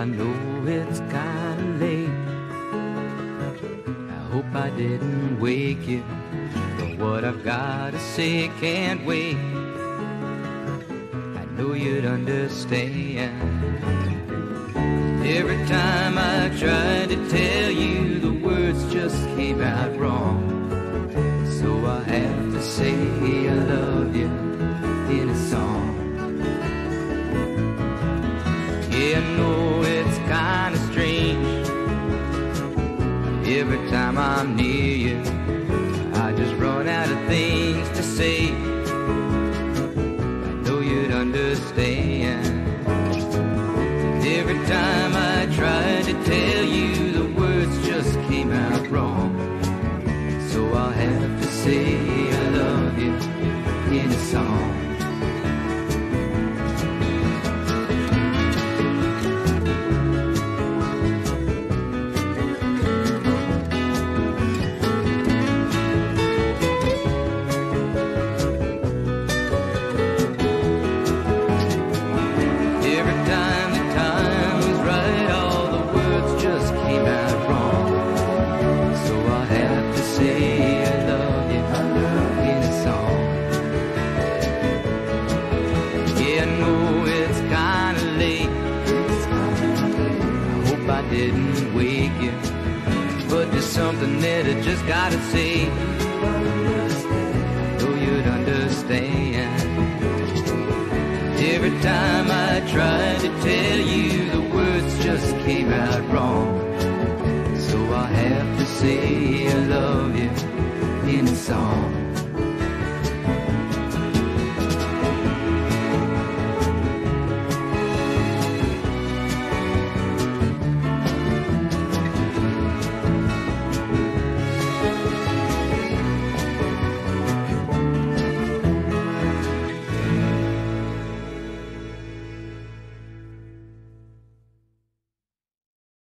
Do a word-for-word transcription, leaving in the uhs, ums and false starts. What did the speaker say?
I know it's kinda late. I hope I didn't wake you, but what I've gotta say can't wait. I know you'd understand. Every time I tried to tell you, the words just came out wrong. So I have to say I love you in a song. Yeah, I know it's kinda strange. Every time I'm near you, I just run out of things to say. I know you'd understand. Every time I tried to tell you, the words just came out wrong. So I'll have to say I love you in a song. Didn't wake you, but there's something that I just gotta say. So you'd understand. Every time I tried to tell you, the words just came out wrong. So I have to say I love you in a song.